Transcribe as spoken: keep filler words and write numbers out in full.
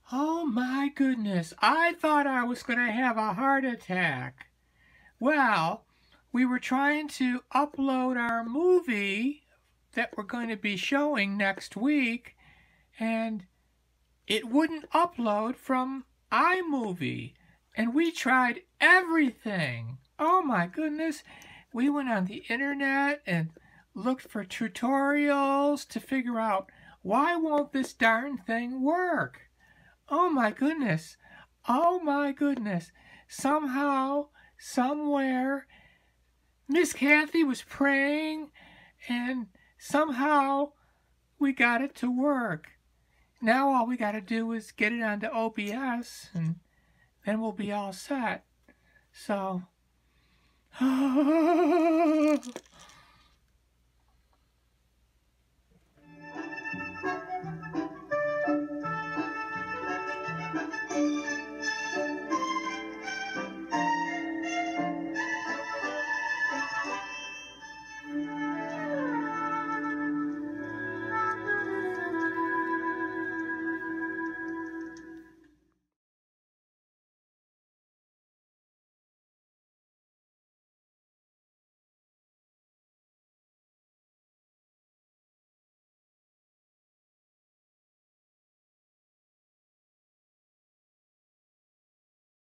Oh my goodness, I thought I was going to have a heart attack. Well, we were trying to upload our movie that we're going to be showing next week, and it wouldn't upload from iMovie. And we tried everything. Oh my goodness. We went on the internet and looked for tutorials to figure out why won't this darn thing work. Oh my goodness. Oh my goodness. Somehow, somewhere, Miss Kathy was praying and somehow we got it to work. Now all we got to do is get it onto O B S and then we'll be all set. So,